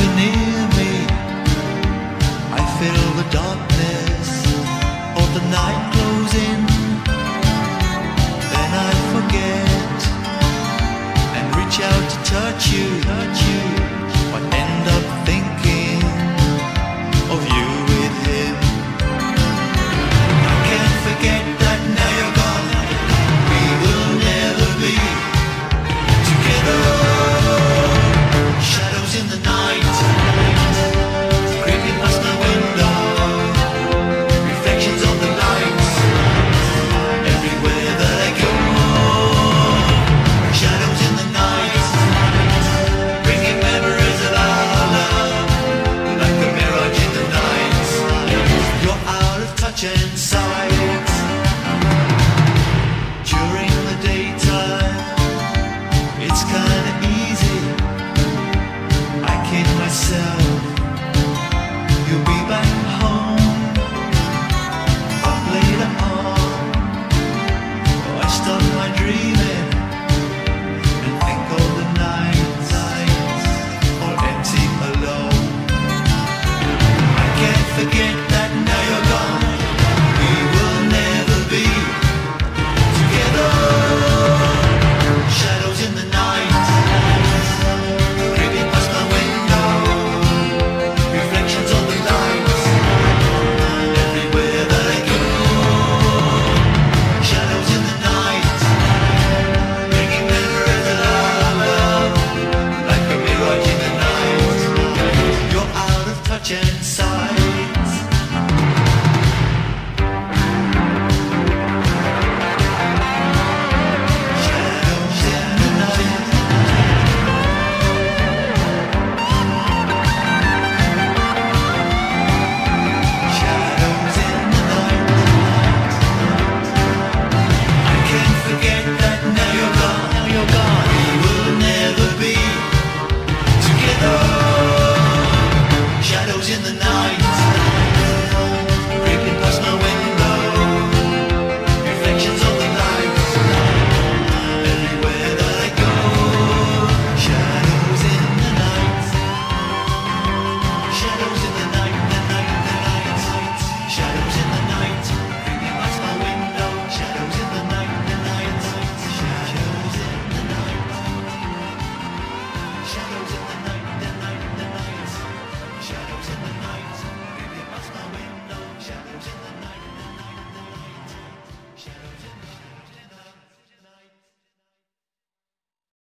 you're near me, I feel the darkness of the night closing. Then I forget and reach out to touch you, but end up thinking of you with him. I can't forget that now you're gone. We will never be together. Shadows in the night, creeping past my window, reflections of the lights, everywhere that I go. Shadows in the night, bringing memories of our love, like a mirage in the night. You're out of touch and sight. During the daytime, it's kinda easy, I kid myself, you'll be back home. But later on, I start my dreaming and think all the nights are empty alone. I can't forget that now you're gone. We will never be together. Shadows in the night, creeping past my window, reflections of the lights, everywhere that I go. Shadows in the night, bringing memories of our love, like a mirage in the night. You're out of touch and sight. Shadows in the night. Shadows in the night. I can't forget that now you're gone. We will never be together. Shadows in the night, creeping past my window, reflections of the lights, everywhere that I go. Shadows in the night, shadows in the night, the night, the night, shadows in the night, creeping past my window, shadows in the night, the night, shadows in the night, shadows in the night, the night, the night, shadows in the night, creeping past my window, shadows in the